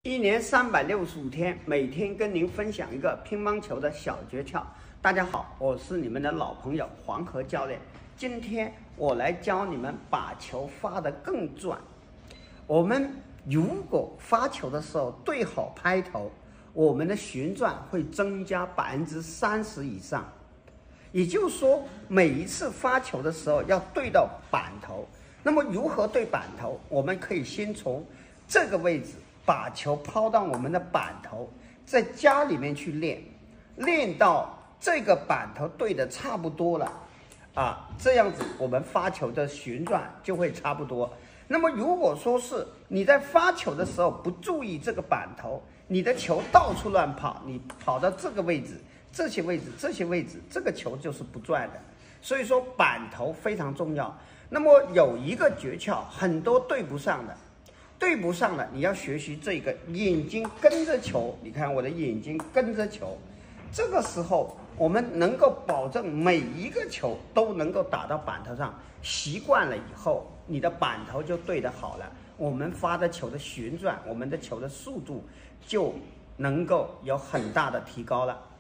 一年365天，每天跟您分享一个乒乓球的小诀窍。大家好，我是你们的老朋友黄河教练。今天我来教你们把球发得更准。我们如果发球的时候对好拍头，我们的旋转会增加30%以上。也就是说，每一次发球的时候要对到板头。那么如何对板头？我们可以先从这个位置把球抛到我们的板头，在家里面去练，练到这个板头对的差不多了这样子我们发球的旋转就会差不多。那么如果说是你在发球的时候不注意这个板头，你的球到处乱跑，你跑到这个位置、这些位置、这些位置，这个球就是不转的。所以说板头非常重要。那么有一个诀窍，很多对不上的，你要学习这个眼睛跟着球。你看我的眼睛跟着球，这个时候我们能够保证每一个球都能够打到板头上。习惯了以后，你的板头就对得好了，我们发的球的旋转，我们的球的速度就能够有很大的提高了。